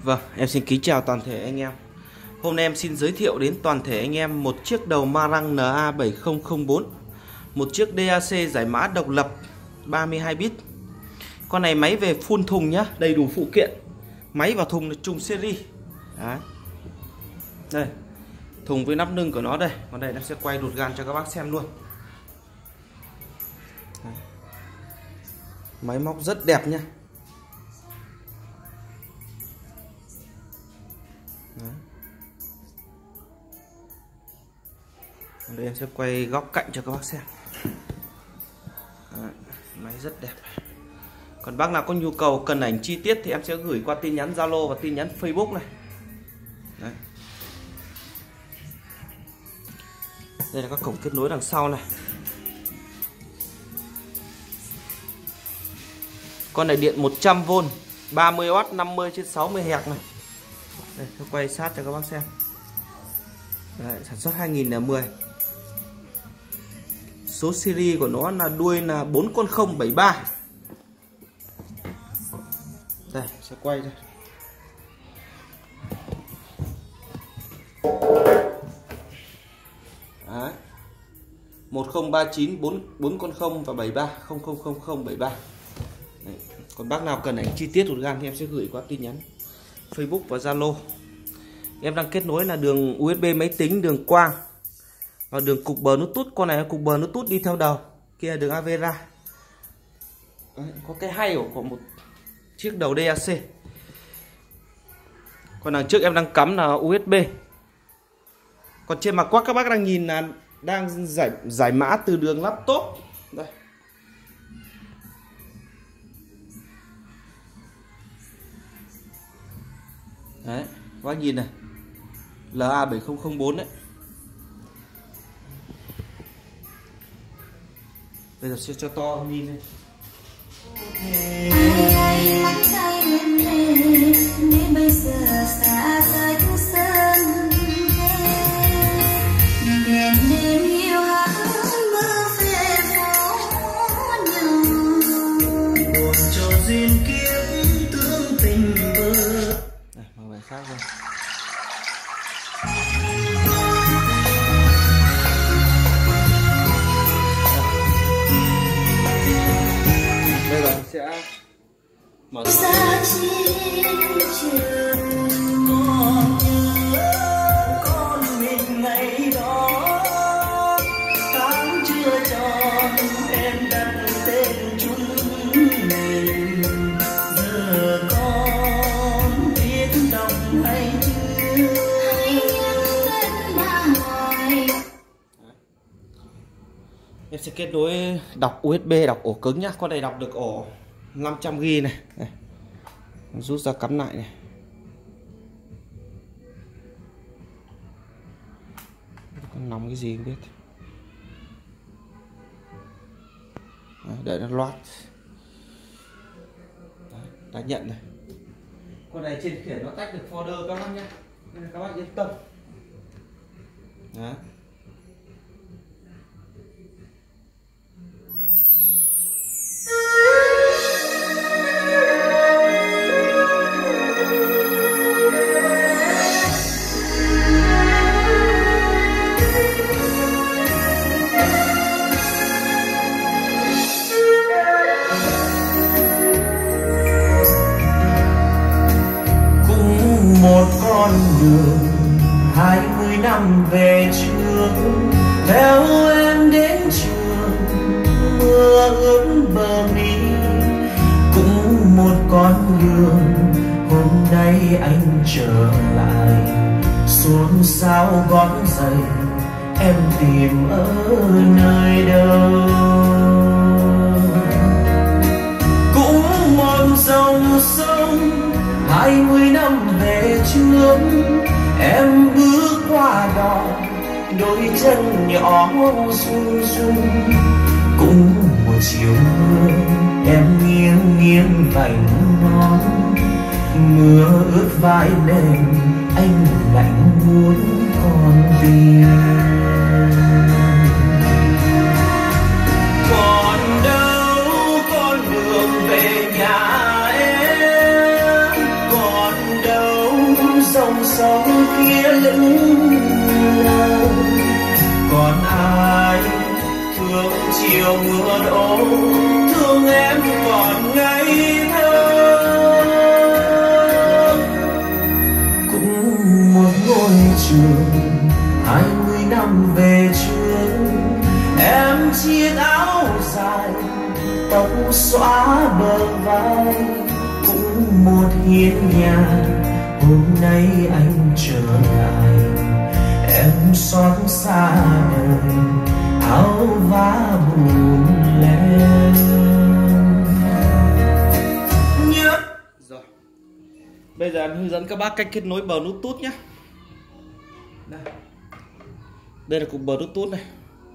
Vâng, em xin kính chào toàn thể anh em. Hôm nay em xin giới thiệu đến toàn thể anh em một chiếc đầu Marang NA7004, một chiếc DAC giải mã độc lập 32 bit. Con này máy về full thùng nhá, đầy đủ phụ kiện. Máy và thùng là trùng series. Đấy. Đây, thùng với nắp nâng của nó đây. Còn đây em sẽ quay đột gan cho các bác xem luôn. Đấy. Máy móc rất đẹp nhá. Đấy. Đây em sẽ quay góc cạnh cho các bác xem. Đấy. Máy rất đẹp. Còn bác nào có nhu cầu cần ảnh chi tiết thì em sẽ gửi qua tin nhắn Zalo và tin nhắn Facebook này. Đấy. Đây là các cổng kết nối đằng sau này. Con này điện 100V 30W 50/60 Hz này. Đây, tôi quay sát cho các bác xem. Đấy, sản xuất 2010. Số series của nó là đuôi là 4con 073. Đây, sẽ quay đây. Đấy. 1039 4 con 0 và 73 000073. Đấy. Còn bác nào cần ảnh chi tiết đột gan thì em sẽ gửi qua tin nhắn Facebook và Zalo. Em đang kết nối là đường USB máy tính, đường quang và đường cục bờ Bluetooth. Con này là cục bờ Bluetooth đi theo đầu, kia là đường Avera. Đấy, có cái hay của một chiếc đầu DAC. Còn đằng trước em đang cắm là USB. Còn trên mặt quát các bác đang nhìn là đang giải mã từ đường laptop. Đây. Đấy, các bác nhìn này. LA7004 đấy. Bây giờ sẽ cho to nhìn đây. Bây giờ xa cách sân đèn đêm yêu hát mơ về phố nhau buồn cho duyên kiếp thương tình bơ. Đây, mở bài khác rồi. Bây giờ sẽ mở xa trên trường mòn nhớ con mình ngày đó tháng chưa tròn em đặt tên chúng mình giờ con biết đọc hay chưa hay em tên bà hỏi. em sẽ kết nối đọc USB, đọc ổ cứng nhá. Con này đọc được ổ 500GB này. Đây. Rút ra cắm lại này. Con nóng cái gì không biết. Đợi nó loát. Đấy, đã nhận này. Con này trên khiển nó tách được folder các bác nhé, nên các bác yên tâm. Đấy. Một con đường 20 năm về trước theo em đến trường mưa ướt bờ mi, cũng một con đường hôm nay anh trở lại xôn xao gót giày em tìm ở nơi đâu. Cũng một dòng sông 20 năm về trước em bước qua đó đôi chân nhỏ run run, cũng một chiều mưa em nghiêng nghiêng vành nón mưa ướt vai nền anh lạnh muốn con đi. Còn đâu con đường về nhà em, còn đâu dòng sông kia lững lờ. Còn ai thương chiều mưa đổ, thương em còn ngây thơ. Cũng một ngôi trường 20 năm về trước, em chiếc áo dài tóc xõa bờ vai. Cũng một hiên nhà hôm nay anh trở lại, em xót xa đời áo vá buồn lên. Rồi, bây giờ em hướng dẫn các bác cách kết nối bờ Bluetooth nhé. Đây là cục bờ Bluetooth này.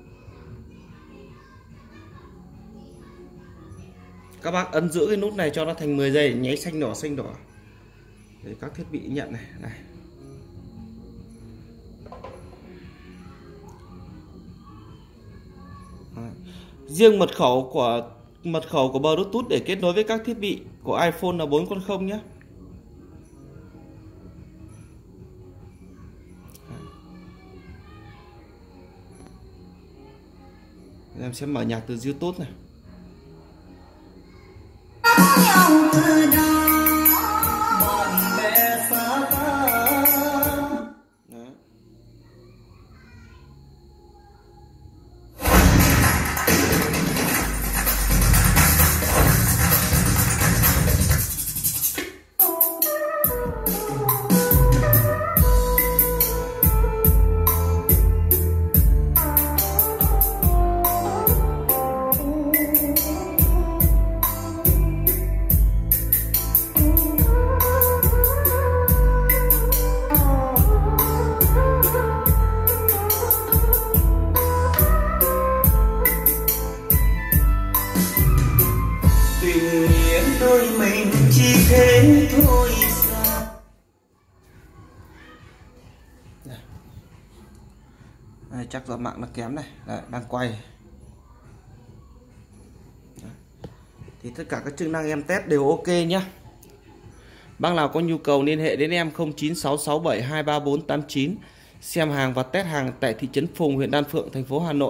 Các bác ấn giữ cái nút này cho nó thành 10 giây, nháy xanh đỏ để các thiết bị nhận này. Riêng mật khẩu của bờ Bluetooth để kết nối với các thiết bị của iPhone là 4 con 0 nhé. Em sẽ mở nhạc từ YouTube này. Đôi mình chỉ thế thôi sao? Đây, chắc do mạng nó kém này. Đấy, đang quay. Đấy. Thì tất cả các chức năng em test đều ok nhá. Bác nào có nhu cầu liên hệ đến em 0966723489 xem hàng và test hàng tại thị trấn Phùng, huyện Đan Phượng, thành phố Hà Nội.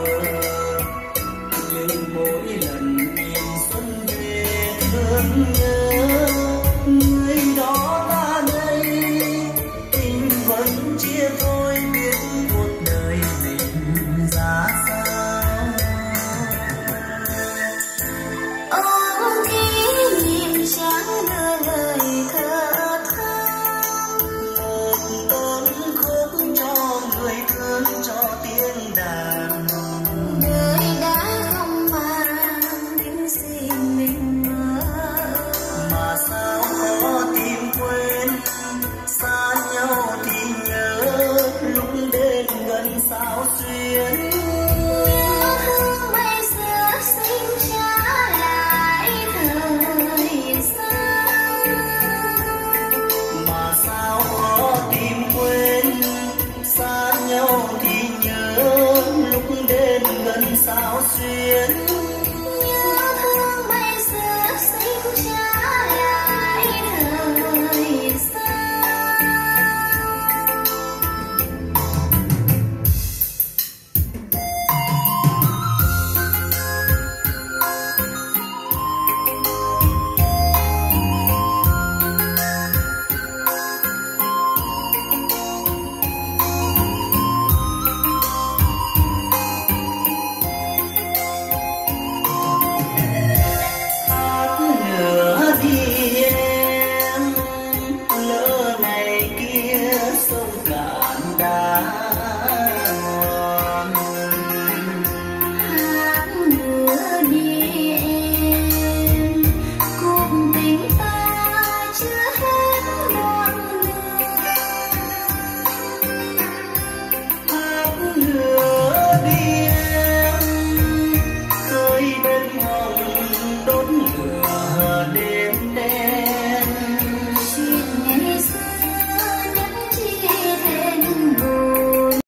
Nhớ